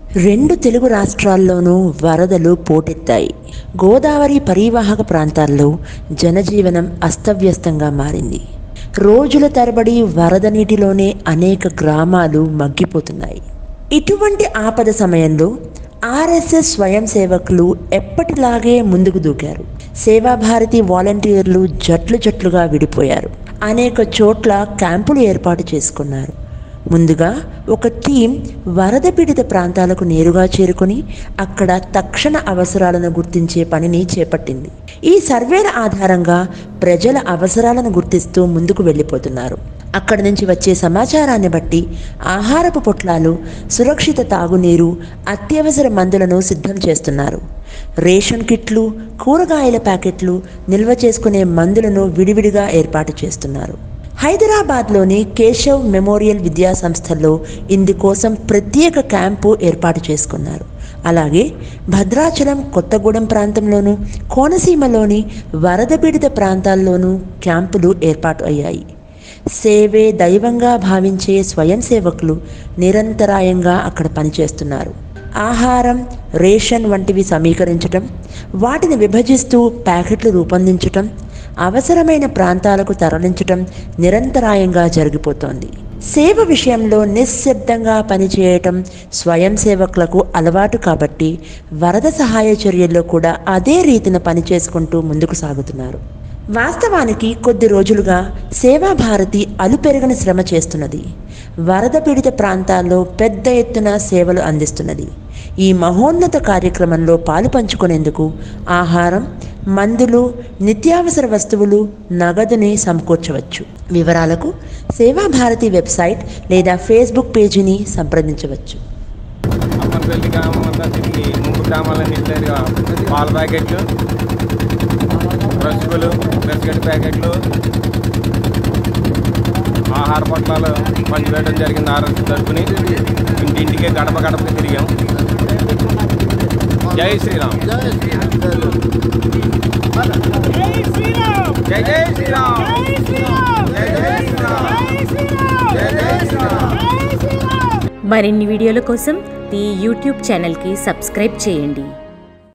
రెండు తెలుగు రాష్ట్రాల్లోనూ వరదలు పోటెత్తాయి. గోదావరి పరీవాహక ప్రాంతాల్లో జనజీవనం అస్తవ్యస్తంగా మారింది. రోజుల తరబడి వరద నీటిలోనే అనేక గ్రామాలు మగ్గిపోతున్నాయి. ఇటువంటి ఆపద సమయంలో ఆర్ఎస్ఎస్ స్వయం సేవకులు ఎప్పటిలాగే ముందుకు దూకారు. సేవాభారతి వాలంటీర్లు జట్లుగా విడిపోయారు. అనేక చోట్ల క్యాంపులు ఏర్పాటు చేసుకున్నారు. ముందుగా ఒక టీం వరద పీడిత ప్రాంతాలకు నేరుగా చేరుకొని అక్కడ తక్షణ అవసరాలను గుర్తించే పనిని చేపట్టింది. ఈ సర్వేల ఆధారంగా ప్రజల అవసరాలను గుర్తిస్తూ ముందుకు వెళ్ళిపోతున్నారు. అక్కడి నుంచి వచ్చే సమాచారాన్ని బట్టి ఆహారపు పొట్లాలు, సురక్షిత తాగునీరు, అత్యవసర మందులను సిద్ధం చేస్తున్నారు. రేషన్ కిట్లు, కూరగాయల ప్యాకెట్లు, నిల్వ చేసుకునే మందులను విడివిడిగా ఏర్పాటు చేస్తున్నారు. హైదరాబాద్లోని కేశవ్ మెమోరియల్ విద్యా సంస్థల్లో ఇందుకోసం ప్రత్యేక క్యాంపు ఏర్పాటు చేసుకున్నారు. అలాగే భద్రాచలం, కొత్తగూడెం ప్రాంతంలోనూ, కోనసీమలోని వరద పీడిత ప్రాంతాల్లోనూ క్యాంపులు ఏర్పాటు అయ్యాయి. సేవే దైవంగా భావించే స్వయం సేవకులు నిరంతరాయంగా అక్కడ పనిచేస్తున్నారు. ఆహారం, రేషన్ వంటివి సమీకరించటం, వాటిని విభజిస్తూ ప్యాకెట్లు రూపొందించటం, అవసరమైన ప్రాంతాలకు తరలించటం నిరంతరాయంగా జరిగిపోతోంది. సేవ విషయంలో నిశ్శబ్దంగా పనిచేయటం స్వయం సేవకులకు అలవాటు కాబట్టి వరద సహాయ చర్యల్లో కూడా అదే రీతిన పనిచేసుకుంటూ ముందుకు సాగుతున్నారు. వాస్తవానికి కొద్ది రోజులుగా సేవాభారతి అలుపెరగని శ్రమ చేస్తున్నది. వరద పీడిత ప్రాంతాల్లో పెద్ద ఎత్తున సేవలు అందిస్తున్నది. ఈ మహోన్నత కార్యక్రమంలో పాలు పంచుకునేందుకు ఆహారం, మందులు, నిత్యావసర వస్తువులు, నగదుని సమకూర్చవచ్చు. వివరాలకు సేవాభారతి వెబ్సైట్ లేదా ఫేస్బుక్ పేజీని సంప్రదించవచ్చు. పాల ప్యాకెట్లు, రసగులు, బిస్కెట్ ప్యాకెట్లు, ఆహార పొట్లాలు పంచివేయడం జరిగింది. ఆర్ఎస్ తరఫుని ఇంటింటికి గడపకి తిరిగాం. జై శ్రీరామ్. జై శ్రీరామ్. జై జై శ్రీరామ్. జై జై శ్రీరామ్. జై జై శ్రీరామ్. మరిన్ని వీడియోల కోసం ఈ యూట్యూబ్ ఛానల్కి సబ్స్క్రైబ్ చేయండి.